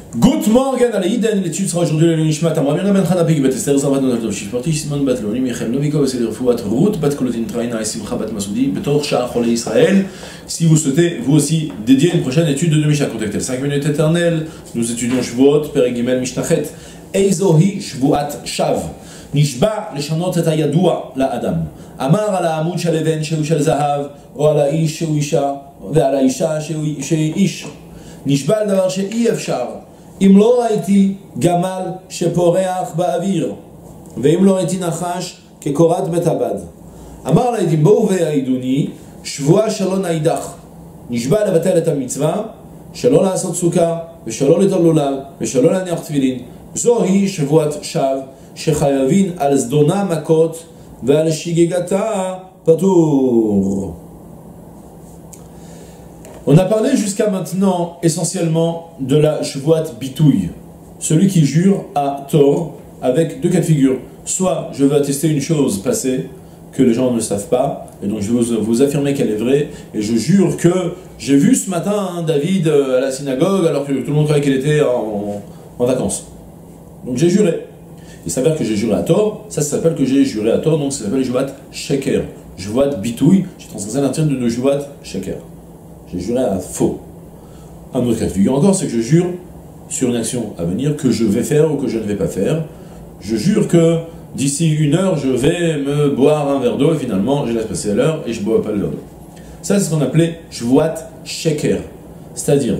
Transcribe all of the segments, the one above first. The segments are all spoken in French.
Good morning, Alaïden, l'étude sera aujourd'hui le Nishmat, Amramina Ben Hanapik, Bet Esther, Zavat Nonato, Shishporti, Simon Bat Loni, Michem Noviko, Veselir Fouat, Ruth, Bat Kolotin Traina, et Simcha Bat Masoudi, Betor Shah, Cholé Israël. Si vous souhaitez, vous aussi, dédier une prochaine étude de Mishnah, contactez 5 minutes éternelles. Nous étudions Shvuot, Perigimel, Mishnachet, Eizohi, Shvuat, Shav. נשבע לשנות את הידוע לאדם. אמר על העמוד של אבן שהוא של זהב, או על האיש שהוא אישה, ועל האישה שהיא איש. נשבע על דבר שאי אפשר. אם לא ראיתי גמל שפורח באוויר, ואם לא ראיתי נחש כקורת בית הבד. אמר לעדים בואו ויעידוני, שבועה שלא נאידך. נשבע לבטל את המצווה, שלא לעשות סוכה, ושלא ליטול לולב, ושלא להניח תפילין. זוהי שבועת שווא, שחייבים על זדונה מכות ועל שגיגתה פטור. On a parlé jusqu'à maintenant essentiellement de la shvuat bitouille, celui qui jure à tort avec deux cas de figure. Soit je veux attester une chose passée que les gens ne savent pas, et donc je vais vous affirmer qu'elle est vraie, et je jure que j'ai vu ce matin David à la synagogue alors que tout le monde croyait qu'il était en vacances. Donc j'ai juré. Il s'avère que j'ai juré à tort, ça s'appelle que j'ai juré à tort, donc ça s'appelle shvuat sheker. Shvuat bitouille, j'ai transgressé l'interdit de shvuat sheker. J'ai juré à faux. Un autre cas de figure encore, c'est que je jure sur une action à venir que je vais faire ou que je ne vais pas faire. Je jure que d'ici 1 heure, je vais me boire un verre d'eau et finalement, je laisse passer l'heure et je ne bois pas le verre d'eau. Ça, c'est ce qu'on appelait shvuat sheker. C'est-à-dire,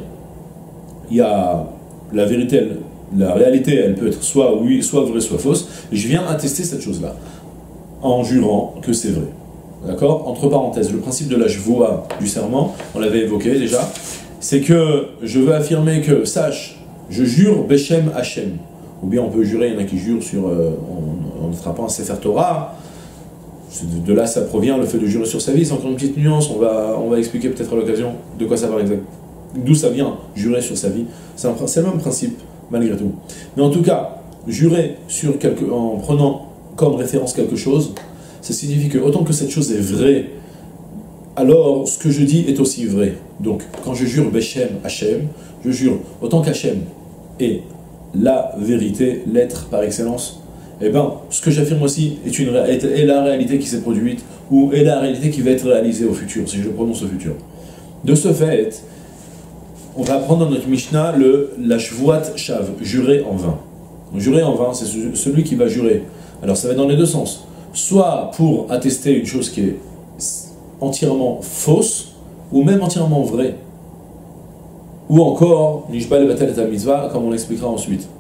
il y a la vérité, la réalité, elle peut être soit oui, soit vraie, soit fausse. Et je viens attester cette chose-là en jurant que c'est vrai. D'accord ? Entre parenthèses, le principe de la shvoa du serment, on l'avait évoqué déjà, c'est que je veux affirmer que, sache, je jure Beshem Hashem. Ou bien on peut jurer, il y en a qui jurent sur, en attrapant un Sefer Torah. De là, ça provient, le fait de jurer sur sa vie. C'est encore une petite nuance, on va expliquer peut-être à l'occasion de quoi ça parle exactement. D'où ça vient, jurer sur sa vie. C'est le même principe, malgré tout. Mais en tout cas, jurer sur en prenant comme référence quelque chose, ça signifie que autant que cette chose est vraie, alors ce que je dis est aussi vrai. Donc, quand je jure Beshem Hashem, je jure autant qu'Hashem est la vérité, l'être par excellence, eh bien, ce que j'affirme aussi est la réalité qui s'est produite, ou est la réalité qui va être réalisée au futur, si je prononce au futur. De ce fait, on va apprendre dans notre Mishnah la shvuat shav, jurer en vain. Donc, jurer en vain, c'est celui qui va jurer. Alors ça va dans les deux sens. Soit pour attester une chose qui est entièrement fausse, ou même entièrement vraie. Ou encore, nishba levatel et mitzvah, comme on l'expliquera ensuite.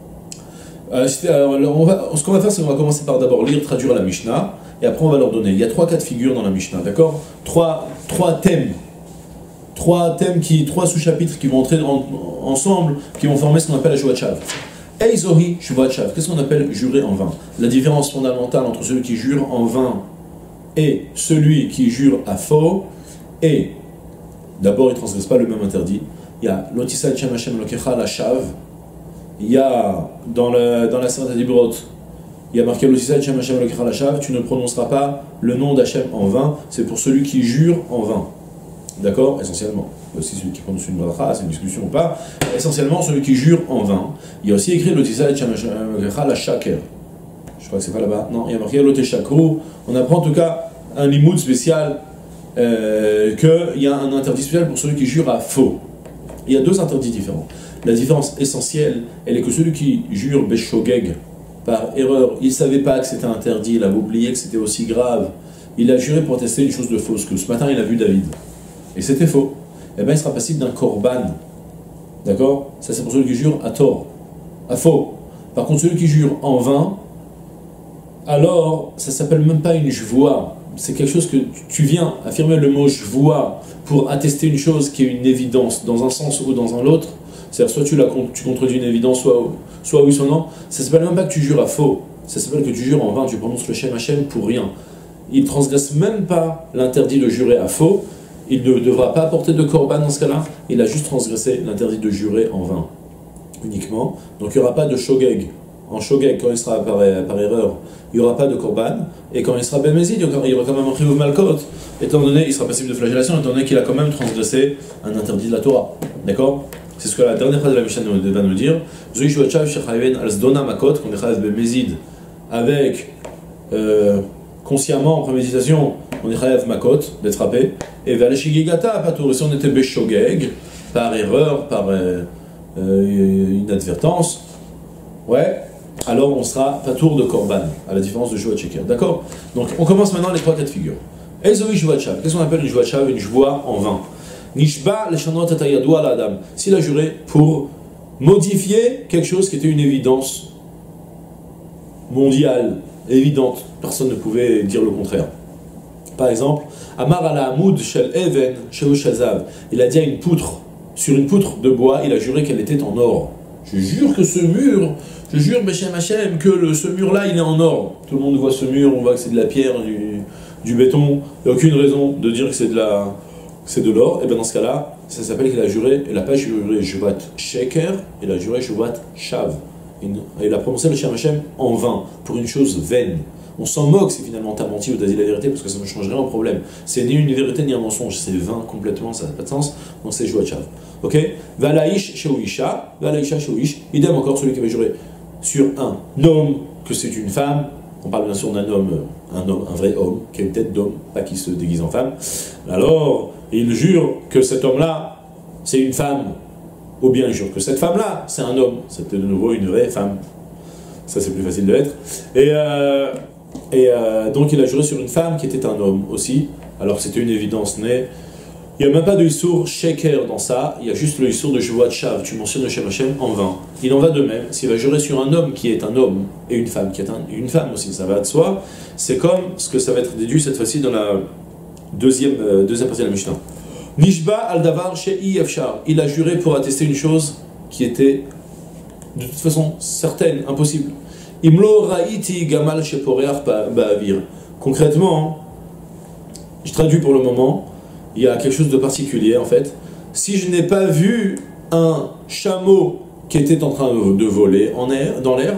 Ce qu'on va faire, c'est qu'on va commencer par d'abord lire, traduire la Mishnah, et après on va leur donner. Il y a 3 cas de figure dans la Mishnah, d'accord ? Trois thèmes. 3 sous-chapitres qui vont entrer ensemble, qui vont former ce qu'on appelle la shvuat shav. Eizohi shvuat shav. Qu'est-ce qu'on appelle jurer en vain ? La différence fondamentale entre celui qui jure en vain et celui qui jure à faux est, d'abord, il ne transgresse pas le même interdit. Il y a l'otisad shem Hashem lokecha la shav. Il y a dans la Sefat Dibrot, il y a marqué l'otisad shem Hashem lokecha la shav. Tu ne prononceras pas le nom d'Hashem en vain. C'est pour celui qui jure en vain. D'accord ? Essentiellement. Aussi celui qui prononce une bracha, c'est une discussion ou pas. Essentiellement, celui qui jure en vain. Il y a aussi écrit l'otisad shem Hashem lokecha la shaker. Je crois que c'est pas là-bas. Non, il y a marqué l'oteshakru. On apprend en tout cas un limoud spécial, qu'il y a un interdit spécial pour celui qui jure à faux. Il y a 2 interdits différents. La différence essentielle, elle est que celui qui jure beshogeg, par erreur, il ne savait pas que c'était interdit, il avait oublié que c'était aussi grave. Il a juré pour attester une chose de fausse, que ce matin il a vu David. Et c'était faux. Eh bien il sera passible d'un korban. D'accord ? Ça c'est pour celui qui jure à tort, à faux. Par contre celui qui jure en vain, alors ça s'appelle même pas une shvoa. C'est quelque chose que tu viens affirmer le mot shvoa pour attester une chose qui est une évidence dans un sens ou dans un autre. C'est-à-dire soit tu contredis une évidence, soit oui, soit non. Ça s'appelle même pas que tu jures à faux. Ça s'appelle que tu jures en vain, tu prononces le Shem Hashem pour rien. Il ne transgresse même pas l'interdit de jurer à faux. Il ne devra pas apporter de korban dans ce cas-là. Il a juste transgressé l'interdit de jurer en vain uniquement. Donc il n'y aura pas de shogeg. En shogeg, quand il sera par erreur, il n'y aura pas de korban, et quand il sera bémézid, il y aura quand même un chiyuv malkot, étant donné, il sera passible de flagellation, étant donné qu'il a quand même transgressé un interdit de la Torah. D'accord ? C'est ce que la dernière phrase de la Mishnah va nous dire. Zoï Shuachav Shechaven al Zdona Makot, qu'on est Chayav Bemezid, avec consciemment, en préméditation, on est Chayav Makot, d'être frappé. Et Valeshigigata, Patour, si on était Beshogeg, par erreur, par inadvertance, ouais, alors on sera Patour de Korban, à la différence de Joua Tcheker. D'accord? Donc on commence maintenant les 3 cas de figure. Ezoï Joua Tchav. Qu'est-ce qu'on appelle une Joua Tchav? Une joie en vain. Nishba leshanot atayadou ala adam. S'il a juré pour modifier quelque chose qui était une évidence mondiale, évidente, personne ne pouvait dire le contraire. Par exemple, Amar ala Hamoud shel Even shel Shazav. Il a dit à une poutre, sur une poutre de bois, il a juré qu'elle était en or. Je jure que ce mur, je jure, Beshem Hashem, que ce mur-là, il est en or. Tout le monde voit ce mur, on voit que c'est de la pierre, du béton. Il n'y a aucune raison de dire que c'est de l'or. Et bien dans ce cas-là, ça s'appelle qu'il a juré, il n'a pas juré Juvat Sheker, il a juré Juvat Shav. Il a prononcé le Shem Hashem en vain, pour une chose vaine. On s'en moque si finalement t'as menti ou t'as dit la vérité, parce que ça ne change rien au problème. C'est ni une vérité ni un mensonge, c'est vain complètement, ça n'a pas de sens, donc c'est Juvat Shav. Ok? Valaïsh Sheouisha, Valaïsha Sheouish, idem encore celui qui va jurer sur un homme, que c'est une femme. On parle bien sûr d'un homme, un vrai homme, qui a une tête d'homme, pas qui se déguise en femme. Alors, il jure que cet homme-là, c'est une femme, ou bien il jure que cette femme-là, c'est un homme. C'est de nouveau une vraie femme. Ça, c'est plus facile de l'être. Et donc, il a juré sur une femme qui était un homme aussi, alors que c'était une évidence née. Il n'y a même pas de Issour Sheker dans ça, il y a juste le Issour de Juvat Shav. Tu mentionnes le Shem Hashem en vain. Il en va de même, s'il va jurer sur un homme qui est un homme, et une femme qui est une femme aussi, ça va de soi, c'est comme ce que ça va être déduit cette fois-ci dans la deuxième partie de la Mishnah. Nishba al-Davar She'i Efshar. Il a juré pour attester une chose qui était de toute façon certaine, impossible. Imlo Ra'iti Gamal Sheporeach Ba'avir. Concrètement, je traduis pour le moment, il y a quelque chose de particulier en fait. Si je n'ai pas vu un chameau qui était en train de voler dans l'air,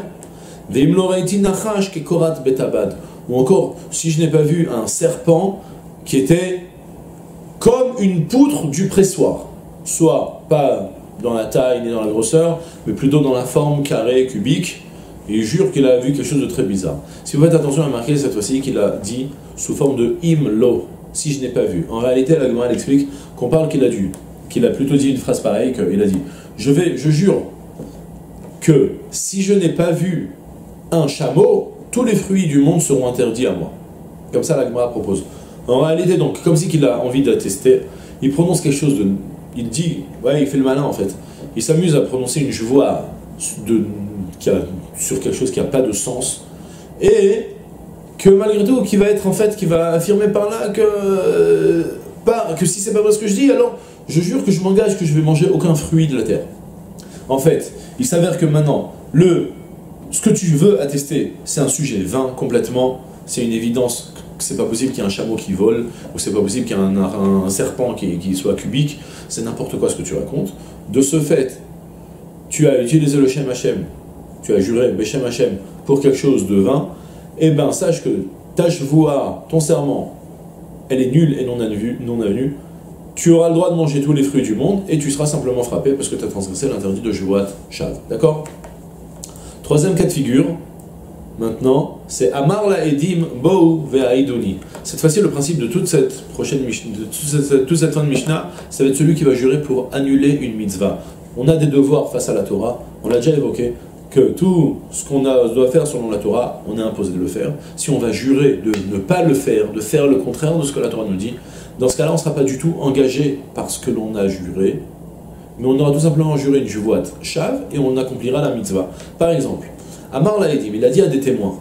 ou encore si je n'ai pas vu un serpent qui était comme une poutre du pressoir, soit pas dans la taille ni dans la grosseur, mais plutôt dans la forme carrée, cubique, et il jure qu'il a vu quelque chose de très bizarre. Si vous faites attention à marquer cette fois-ci qu'il a dit sous forme de imlo, si je n'ai pas vu. En réalité, la Gemara explique qu'on parle qu'il a plutôt dit une phrase pareille, qu'il a dit je jure que si je n'ai pas vu un chameau, tous les fruits du monde seront interdits à moi. Comme ça, la Gemara propose. En réalité, donc, comme si qu'il a envie d'attester, il prononce quelque chose de. Il dit, ouais, il fait le malin en fait. Il s'amuse à prononcer une joie sur quelque chose qui n'a pas de sens. Et que malgré tout, qui va être en fait, qui va affirmer par là que si c'est pas vrai ce que je dis, alors je jure que je m'engage que je vais manger aucun fruit de la terre. En fait, il s'avère que maintenant, ce que tu veux attester, c'est un sujet vain complètement, c'est une évidence que c'est pas possible qu'il y ait un chameau qui vole, ou c'est pas possible qu'il y ait un serpent qui soit cubique, c'est n'importe quoi ce que tu racontes. De ce fait, tu as utilisé le Shem Hashem, tu as juré Beshem Hashem pour quelque chose de vain, eh bien sache que ta shvoua, ton serment, elle est nulle et non avenue. Tu auras le droit de manger tous les fruits du monde et tu seras simplement frappé parce que tu as transgressé l'interdit de Juvat Shav. D'accord? Troisième cas de figure, maintenant, c'est Amar la Edim Bou Ve'aidoni. Cette fois-ci, le principe de toute cette prochaine Mishnah, de toute cette fin de Mishnah, ça va être celui qui va jurer pour annuler une mitzvah. On a des devoirs face à la Torah, on l'a déjà évoqué, que tout ce qu'on doit faire selon la Torah, on est imposé de le faire. Si on va jurer de ne pas le faire, de faire le contraire de ce que la Torah nous dit, dans ce cas-là, on ne sera pas du tout engagé par ce que l'on a juré, mais on aura tout simplement juré une juvoat shav et on accomplira la mitzvah. Par exemple, Amar Laedim, il a dit à des témoins,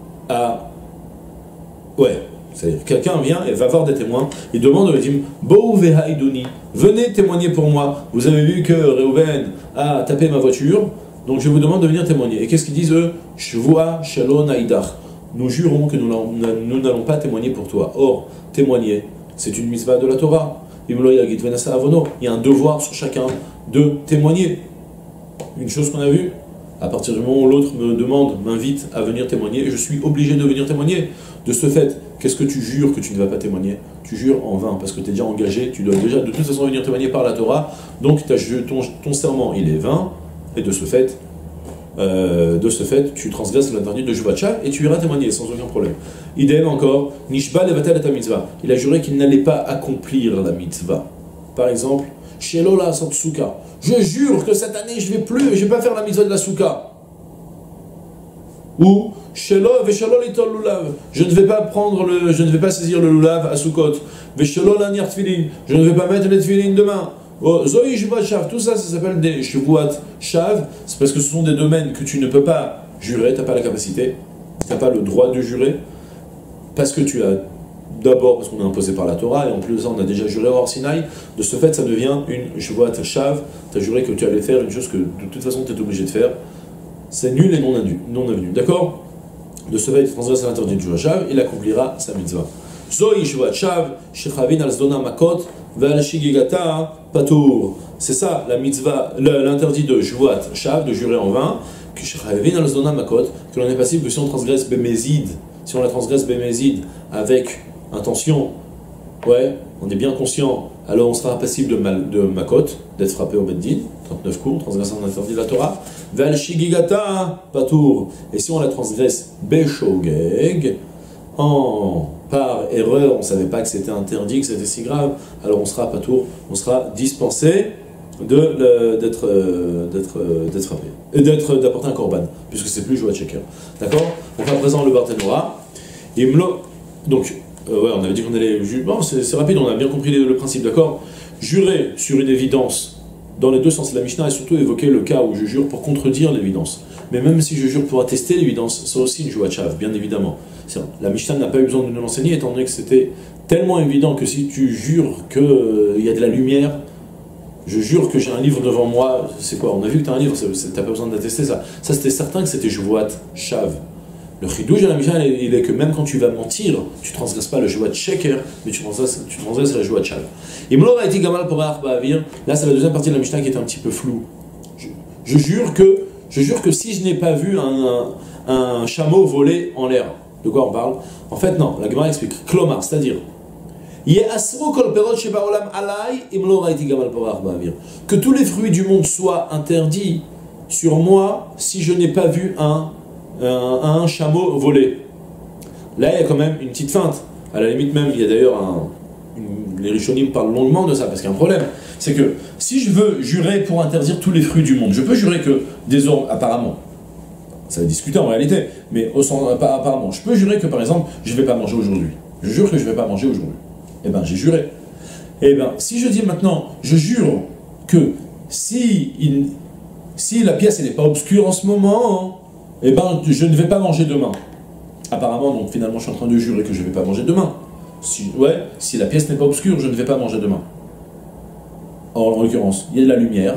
c'est-à-dire quelqu'un vient et va voir des témoins, il demande au Edim, Bou vehaidoni, venez témoigner pour moi, vous avez vu que Reuven a tapé ma voiture, donc je vous demande de venir témoigner. Et qu'est-ce qu'ils disent eux? Shvoa shalom aidach. Nous jurons que nous n'allons pas témoigner pour toi. Or, témoigner, c'est une mitzvah de la Torah. Il y a un devoir sur chacun de témoigner. Une chose qu'on a vue, à partir du moment où l'autre me demande, m'invite à venir témoigner, je suis obligé de venir témoigner. De ce fait, qu'est-ce que tu jures que tu ne vas pas témoigner? Tu jures en vain, parce que tu es déjà engagé, tu dois déjà de toute façon venir témoigner par la Torah, donc ton serment il est vain, et de ce fait, tu transgresses l'interdit de Juvat Shav et tu iras témoigner sans aucun problème. Idem encore, Nishba levatel et mitzvah. Il a juré qu'il n'allait pas accomplir la mitzvah. Par exemple, Shelola Santsuka. Je jure que cette année je vais pas faire la mitzvah de la souka. Ou Shelo veshelo litol lulav. Je ne vais pas saisir le lulav à Sukkot. Veshelo lanir tfilin. Je ne vais pas mettre les tfilin demain. Zoï Juvat Shav, tout ça, ça s'appelle des Juvat Shav, c'est parce que ce sont des domaines que tu ne peux pas jurer, tu n'as pas la capacité, tu n'as pas le droit de jurer, parce que tu as, d'abord parce qu'on est imposé par la Torah, et en plus de ça on a déjà juré au Sinaï, de ce fait ça devient une Juvat Shav, tu as juré que tu allais faire une chose que de toute façon tu es obligé de faire, c'est nul et non avenu, d'accord? De ce fait il transgresse l'interdit de Juvat Shav, il accomplira sa mitzvah. Zoï Juvat Shav, Shechavin al Zdona Makot, Valshigigata Patour. C'est ça la mitzvah, l'interdit de Juvat Shav, de jurer en vain, que Shechavin al Zdona Makot, que l'on est passible que si on transgresse Bémézid, si on la transgresse Bémézid avec intention, ouais, on est bien conscient, alors on sera passible de Makot, d'être frappé au Beddin, 39 coups, on transgresse un interdit de la Torah, Valshigigata Patour. Et si on la transgresse Beshogeg, par erreur, on ne savait pas que c'était interdit, que c'était si grave, alors on sera patour, on sera dispensé d'être frappé, et d'apporter un korban, puisque c'est plus Juvat Sheker. D'accord? Donc à présent le Barthénora, donc, ouais, on avait dit qu'on allait jurer, bon, c'est rapide, on a bien compris le principe, d'accord? Jurer sur une évidence, dans les deux sens, la Mishnah a surtout évoqué le cas où je jure pour contredire l'évidence. Mais même si je jure pour attester l'évidence, c'est aussi une Juvat Shav, bien évidemment. La Mishnah n'a pas eu besoin de nous l'enseigner, étant donné que c'était tellement évident que si tu jures qu'il y a de la lumière, je jure que j'ai un livre devant moi, c'est quoi? On a vu que tu as un livre, tu n'as pas besoin d'attester ça. Ça, c'était certain que c'était Juvat Shav. Le chidouj de la Mishnah, il est que même quand tu vas mentir, tu ne transgresses pas le Juvat Sheker, mais tu transgresses la Juvat Shav. Et Mlora a été Gamal pour Ba'avir, là c'est la deuxième partie de la Mishnah qui est un petit peu floue. Je jure que si je n'ai pas vu un chameau voler en l'air, de quoi on parle? En fait, non, la Gemara explique. Klomar, c'est-à-dire, que tous les fruits du monde soient interdits sur moi si je n'ai pas vu un chameau voler. Là, il y a quand même une petite feinte. À la limite même, il y a d'ailleurs les Rishonim parlent longuement de ça, parce qu'il y a un problème. C'est que si je veux jurer pour interdire tous les fruits du monde, je peux jurer que, désormais, apparemment, ça va discuter en réalité, mais apparemment, je peux jurer que par exemple, je ne vais pas manger aujourd'hui. Je jure que je ne vais pas manger aujourd'hui. Eh bien, j'ai juré. Eh bien, si je dis maintenant, je jure que si la pièce n'est pas obscure en ce moment, eh bien, je ne vais pas manger demain. Apparemment, donc finalement, je suis en train de jurer que je ne vais pas manger demain. Si la pièce n'est pas obscure, je ne vais pas manger demain. Or, en l'occurrence, il y a de la lumière,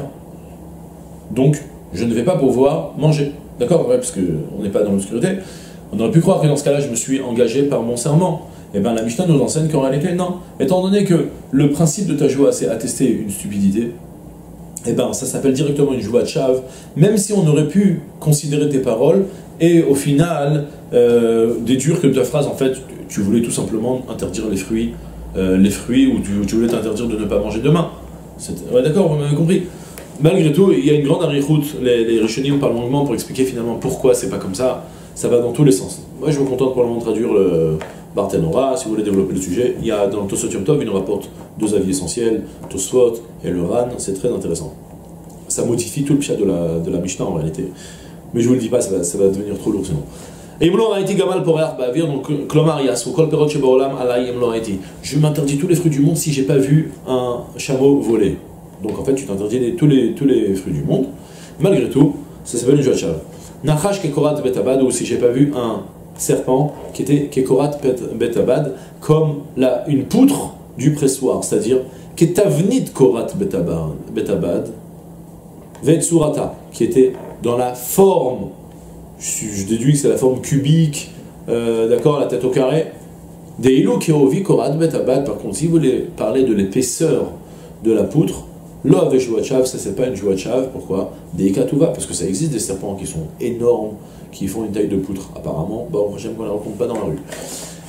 donc je ne vais pas pouvoir manger. D'accord? Ouais, parce qu'on n'est pas dans l'obscurité. On aurait pu croire que dans ce cas-là, je me suis engagé par mon serment. Eh bien, la Mishnah nous enseigne qu'en réalité, non. Étant donné que le principe de ta joie, c'est attester une stupidité, eh bien, ça s'appelle directement une Juvat Shav, même si on aurait pu considérer tes paroles et au final déduire que ta phrase, en fait, tu voulais tout simplement interdire les fruits ou tu voulais t'interdire de ne pas manger demain. Ouais, d'accord, vous m'avez compris. Malgré tout, il y a une grande arichout, les Rishonim parlent longuement pour expliquer finalement pourquoi c'est pas comme ça, ça va dans tous les sens. Moi je me contente pour le moment de traduire le Barthénora, si vous voulez développer le sujet, il y a dans le Tosfot Yom Tov, il nous rapporte deux avis essentiels, Tosfot et le Ran, c'est très intéressant. Ça modifie tout le pshat de la Mishnah en réalité. Mais je vous le dis pas, ça va devenir trop lourd sinon. Et Imlo Haïti Gamal pour Ba'avir, donc Klomar Yas, ou Kol Perot Shebaolam Alay Imlo Haïti. Je m'interdis tous les fruits du monde si j'ai pas vu un chameau voler. Donc en fait, tu t'interdis tous les fruits du monde. Malgré tout, ça s'appelle une Juvat Shav. Nachash Kekorat Betabad, ou si j'ai pas vu un serpent qui était Kekorat Betabad, comme une poutre du pressoir, c'est-à-dire Ketavnit Korat Betabad, Vetsurata, qui était dans la forme, je déduis que c'est la forme cubique, d'accord, la tête au carré. Deilu Kerovi Korat Betabad, par contre, si vous voulez parler de l'épaisseur de la poutre, là, avec Juvat Shav, ça c'est pas une Juvat Shav, pourquoi? Des Ekatuva, parce que ça existe des serpents qui sont énormes, qui font une taille de poutre, apparemment. Bon, j'aime qu'on ne les rencontre pas dans la rue.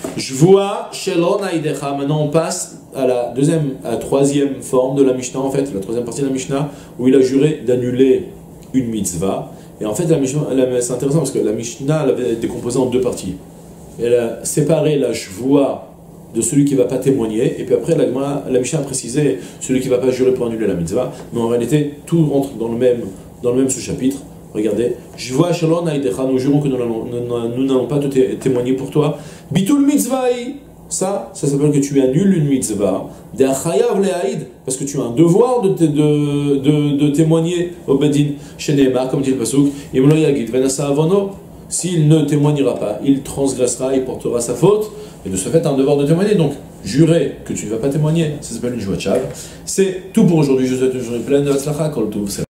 Jvoa Shelon Aidecha. Maintenant, on passe à la troisième forme de la Mishnah, en fait, la troisième partie de la Mishnah, où il a juré d'annuler une mitzvah. Et en fait, c'est intéressant parce que la Mishnah elle avait décomposé en deux parties. Elle a séparé la Jvoa de celui qui ne va pas témoigner, et puis après, la Mishnah a précisé celui qui ne va pas jurer pour annuler la mitzvah. Mais en réalité, tout rentre dans le même sous-chapitre. Regardez, je vois Shalom Aïdecha, nous jurons que nous n'allons pas te témoigner pour toi. Bitul mitzvah, ça s'appelle que tu annules une mitzvah. De achayav le'aïd, parce que tu as un devoir de témoigner au bedin. Sheneemar, comme dit le pasuk, imlo yagid venasa avono. S'il ne témoignera pas, il transgressera, il portera sa faute, et de ce fait, un devoir de témoigner. Donc, jurer que tu ne vas pas témoigner, ça s'appelle une joie de chav. C'est tout pour aujourd'hui. Je vous souhaite une journée pleine de hatzlacha, kol tov.